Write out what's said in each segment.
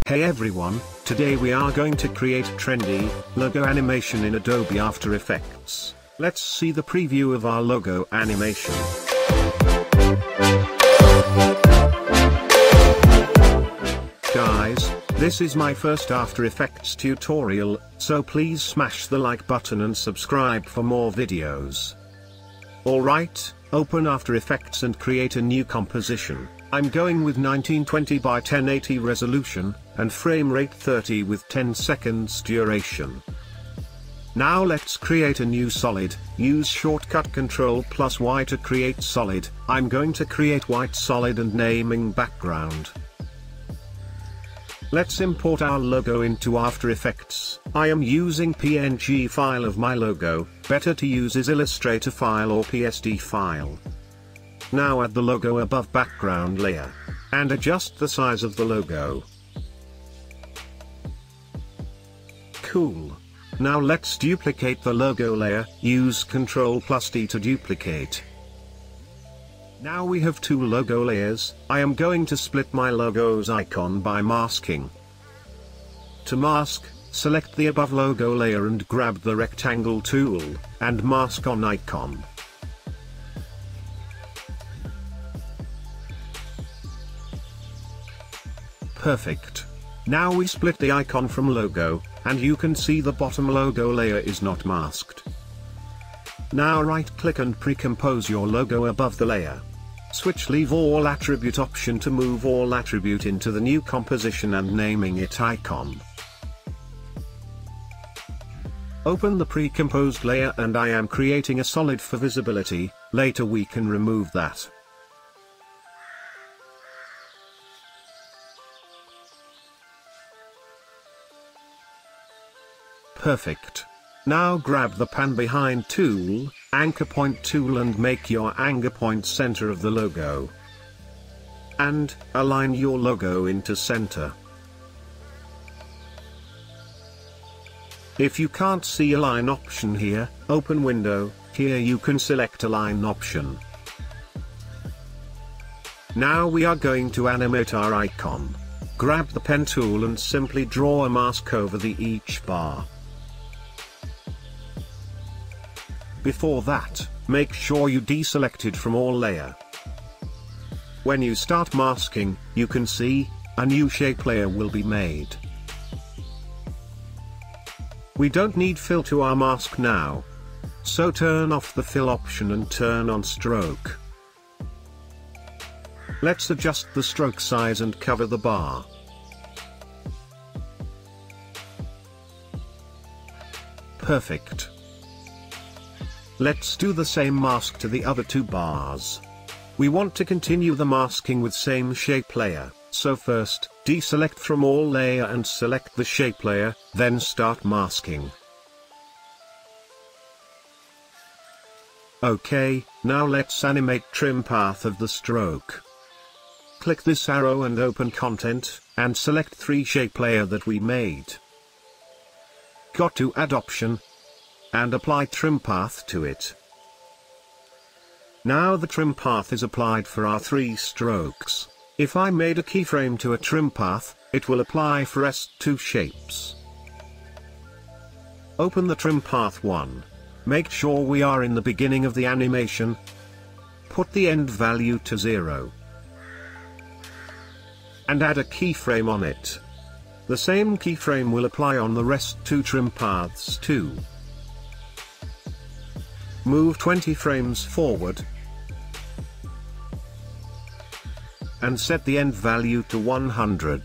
Hey everyone, today we are going to create a trendy logo animation in Adobe After Effects. Let's see the preview of our logo animation. Guys, this is my first After Effects tutorial, so please smash the like button and subscribe for more videos. Alright, open After Effects and create a new composition. I'm going with 1920 by 1080 resolution, and frame rate 30 with 10 seconds duration. Now let's create a new solid. Use shortcut Ctrl+Y to create solid. I'm going to create white solid and naming background. Let's import our logo into After Effects. I am using PNG file of my logo, better to use is Illustrator file or PSD file. Now add the logo above background layer, and adjust the size of the logo. Cool. Now let's duplicate the logo layer, use Ctrl+D to duplicate. Now we have two logo layers. I am going to split my logo's icon by masking. To mask, select the above logo layer and grab the rectangle tool, and mask on icon. Perfect. Now we split the icon from logo, and you can see the bottom logo layer is not masked. Now right click and pre-compose your logo above the layer. Switch leave all attribute option to move all attribute into the new composition and naming it icon. Open the pre-composed layer and I am creating a solid for visibility, later we can remove that. Perfect. Now grab the pan behind tool, anchor point tool and make your anchor point center of the logo. And, align your logo into center. If you can't see align option here, open window, here you can select align option. Now we are going to animate our icon. Grab the pen tool and simply draw a mask over each bar. Before that, make sure you deselect it from all layer. When you start masking, you can see, a new shape layer will be made. We don't need fill to our mask now. So turn off the fill option and turn on stroke. Let's adjust the stroke size and cover the bar. Perfect. Let's do the same mask to the other two bars. We want to continue the masking with same shape layer, so first, deselect from all layer and select the shape layer, then start masking. Okay, now let's animate trim path of the stroke. Click this arrow and open content, and select 3 shape layer that we made. Go to add option, and apply trim path to it. Now the trim path is applied for our 3 strokes. If I made a keyframe to a trim path, it will apply for S2 shapes. Open the trim path 1. Make sure we are in the beginning of the animation. Put the end value to 0. And add a keyframe on it. The same keyframe will apply on the rest 2 trim paths too. Move 20 frames forward, and set the end value to 100.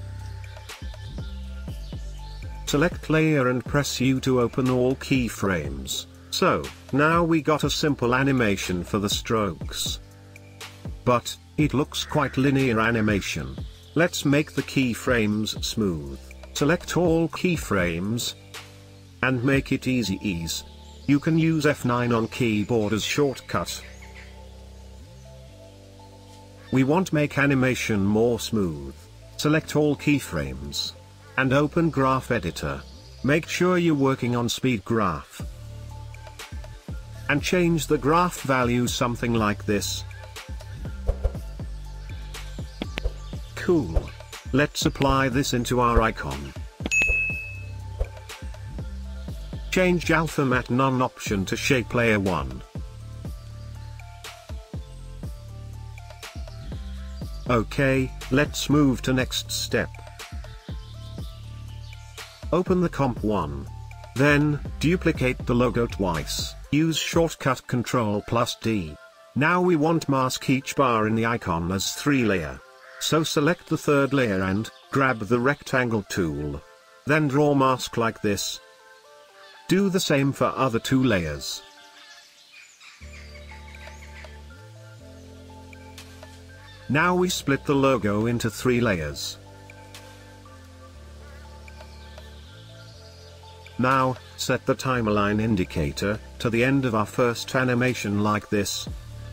Select layer and press U to open all keyframes. So, now we got a simple animation for the strokes. But, it looks quite linear animation. Let's make the keyframes smooth. Select all keyframes, and make it easy ease. You can use F9 on keyboard as shortcut. We want make animation more smooth. Select all keyframes. And open graph editor. Make sure you're working on speed graph. And change the graph value something like this. Cool. let's apply this into our icon. Change Alpha Matte None option to Shape Layer 1. OK, let's move to next step. Open the Comp 1. Then, duplicate the logo twice, use shortcut Ctrl+D. Now we want mask each bar in the icon as 3 layer. So select the third layer and, grab the rectangle tool. Then draw mask like this. Do the same for other 2 layers. Now we split the logo into 3 layers. Now, set the timeline indicator to the end of our first animation like this.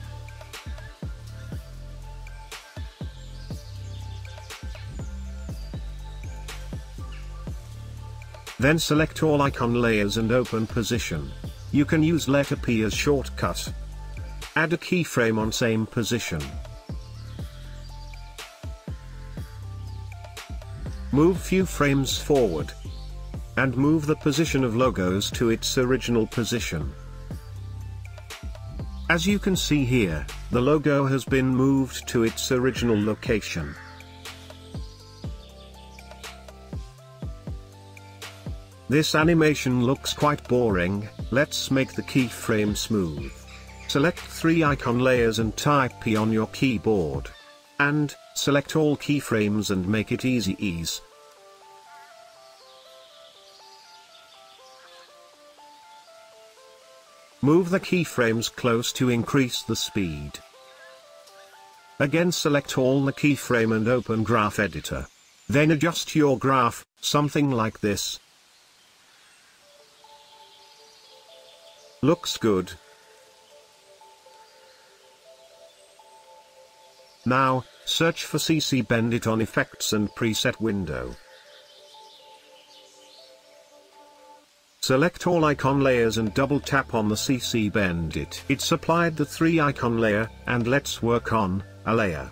Then select all icon layers and open position. You can use letter P as shortcut. Add a keyframe on same position. Move few frames forward. And move the position of logos to its original position. As you can see here, the logo has been moved to its original location. This animation looks quite boring, let's make the keyframe smooth. Select 3 icon layers and type P on your keyboard. And, select all keyframes and make it easy ease. Move the keyframes close to increase the speed. Again select all the keyframe and open Graph Editor. Then adjust your graph, something like this. Looks good. Now, search for CC Bend It on Effects and Preset window. Select all icon layers and double tap on the CC Bend It. It's applied the 3 icon layer, and let's work on a layer.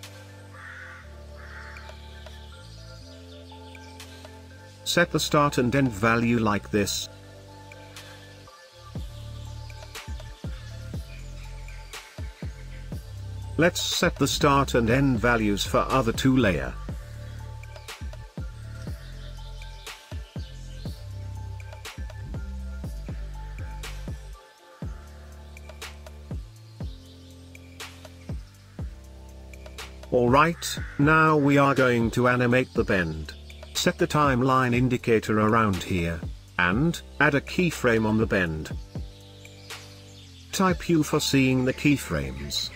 Set the start and end value like this. Let's set the start and end values for other 2 layer. Alright, now we are going to animate the bend. Set the timeline indicator around here, and add a keyframe on the bend. Type U for seeing the keyframes.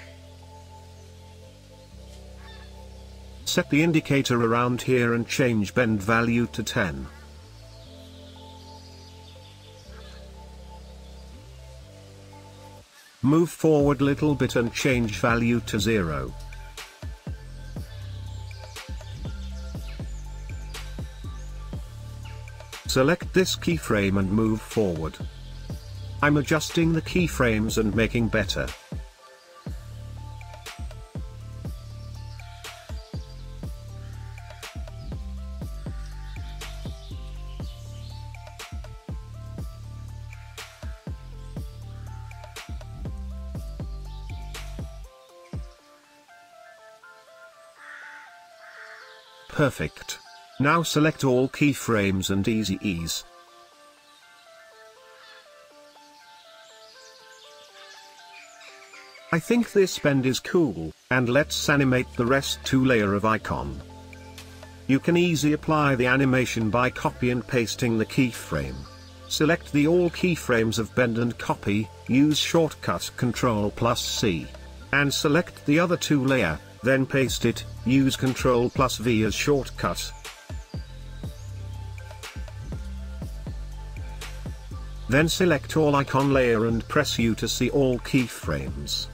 Set the indicator around here and change bend value to 10. Move forward little bit and change value to 0. Select this keyframe and move forward. I'm adjusting the keyframes and making better. Perfect. Now select all keyframes and easy ease. I think this bend is cool, and let's animate the rest 2 layer of icon. You can easily apply the animation by copy and pasting the keyframe. Select the all keyframes of bend and copy, use shortcut Ctrl+C. And select the other 2 layer, then paste it, use Ctrl+V as shortcut. Then select all icon layer and press U to see all keyframes.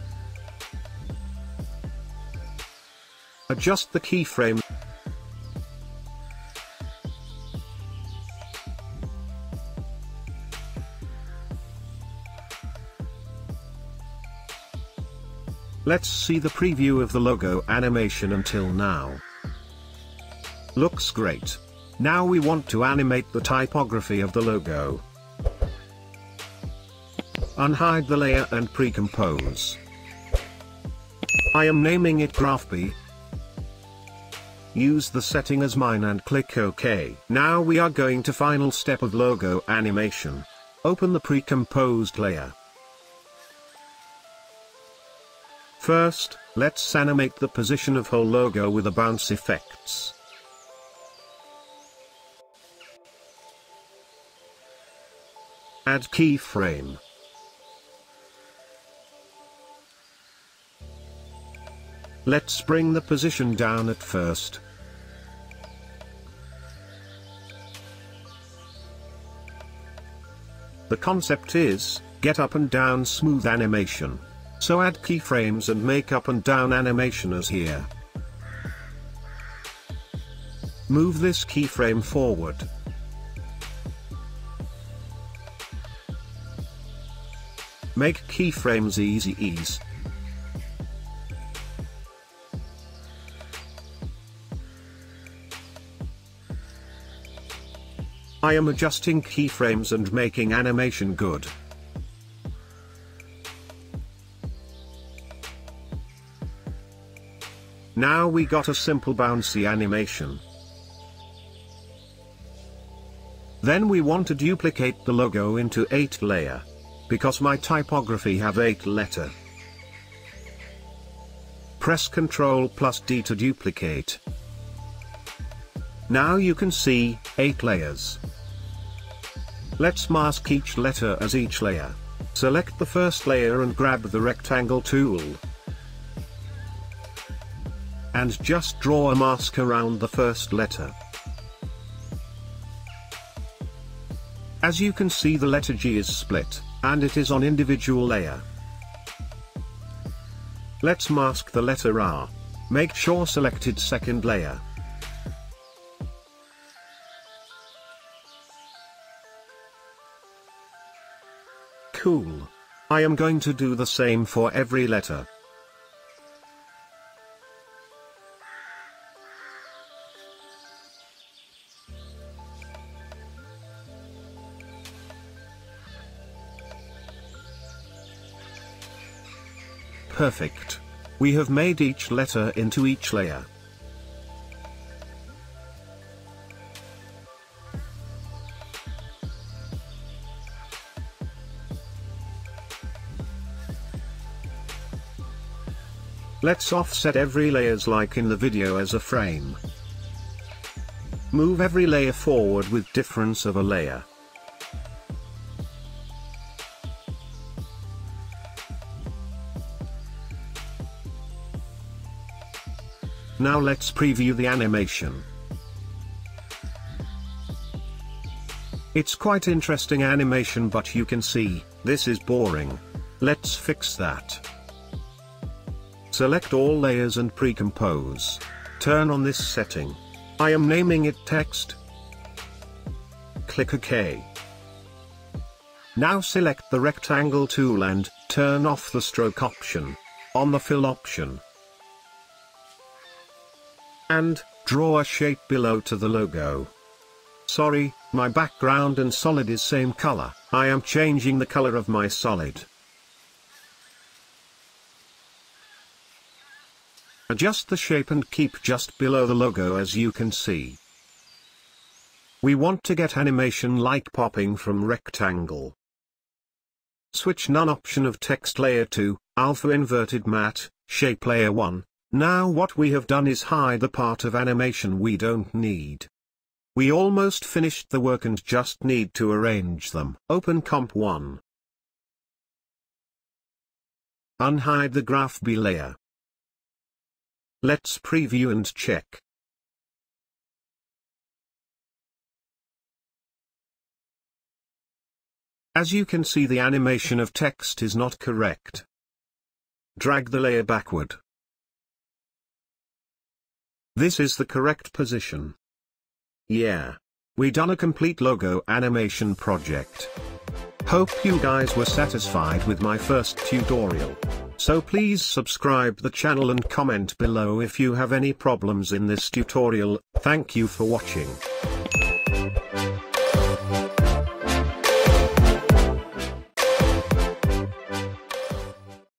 Adjust the keyframe. Let's see the preview of the logo animation until now. Looks great. Now we want to animate the typography of the logo. Unhide the layer and pre-compose. I am naming it Graph B. Use the setting as mine and click OK. Now we are going to final step of logo animation. Open the pre-composed layer. First, let's animate the position of whole logo with the bounce effects. Add keyframe. Let's bring the position down at first. The concept is, get up and down smooth animation. So add keyframes and make up and down animation as here. Move this keyframe forward. Make keyframes easy ease. I am adjusting keyframes and making animation good. Now we got a simple bouncy animation. Then we want to duplicate the logo into 8 layer. Because my typography have 8 letter. Press Ctrl+D to duplicate. Now you can see, 8 layers. Let's mask each letter as each layer. Select the first layer and grab the rectangle tool. And just draw a mask around the first letter. As you can see, the letter G is split, and it is on individual layer. Let's mask the letter R. Make sure selected second layer. Cool. I am going to do the same for every letter. Perfect. We have made each letter into each layer. Let's offset every layers like in the video as a frame. Move every layer forward with difference of a layer. Now let's preview the animation. It's quite interesting animation, but you can see, this is boring. Let's fix that. Select all layers and pre-compose. Turn on this setting. I am naming it text. Click OK. Now select the rectangle tool and turn off the stroke option. On the fill option. And draw a shape below to the logo. Sorry, my background and solid is same color. I am changing the color of my solid. Adjust the shape and keep just below the logo as you can see. We want to get animation like popping from rectangle. Switch none option of text layer to alpha inverted matte, shape layer 1. Now what we have done is hide the part of animation we don't need. We almost finished the work and just need to arrange them. Open Comp 1. Unhide the Graph B layer. Let's preview and check. As you can see, the animation of text is not correct. Drag the layer backward. This is the correct position. Yeah. We done a complete logo animation project. Hope you guys were satisfied with my first tutorial. So please subscribe the channel and comment below if you have any problems in this tutorial. Thank you for watching.